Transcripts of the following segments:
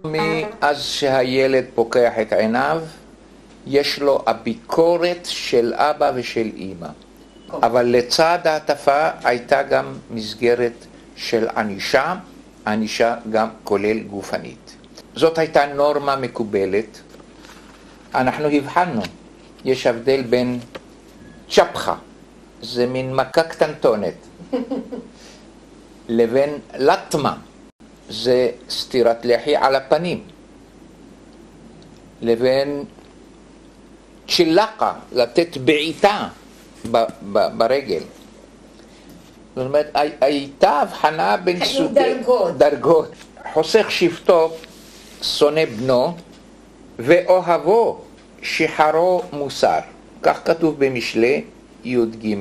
מאז שהילד פוקח את עיניו, יש לו הביקורת של אבא ושל אמא. אבל לצד ההטפה הייתה גם מסגרת של ענישה, ענישה גם כולל גופנית. זאת הייתה נורמה מקובלת. אנחנו הבחנו, יש הבדל בין צ'פחה, זה מין מכה קטנטונת, לבין לטמה, זה סטירת לחי על הפנים, לבין צ'ילקה, לתת בעיטה ברגל. זאת אומרת, הייתה הבחנה בין סוגי דרגות. חוסך שבטו, שונא בנו, ואוהבו שחרו מוסר. כך כתוב במשלי י"ג.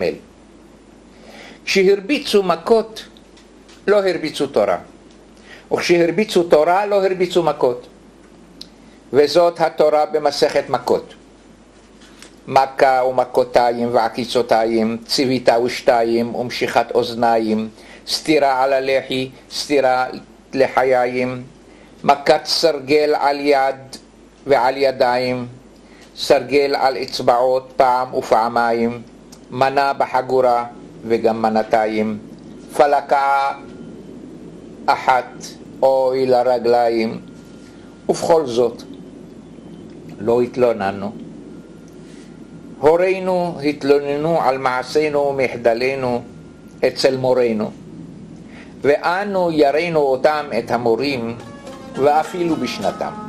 כשהרביצו מכות, לא הרביצו תורה. וכשהרביצו תורה, לא הרביצו מכות. וזאת התורה במסכת מכות. מכה ומכותיים ועקיצותיים, ציוויתה ושתיים ומשיכת אוזניים, סתירה על הלחי, סתירה לחיים, מכת סרגל על יד ועל ידיים, סרגל על אצבעות פעם ופעמיים, מנה בחגורה וגם מנתיים, פלקה אחת אוי לרגליים. ובכל זאת לא התלוננו. הורינו התלוננו על מעשינו ומחדלינו אצל מורינו, ואנו ירינו אותם את המורים ואפילו בשנתם.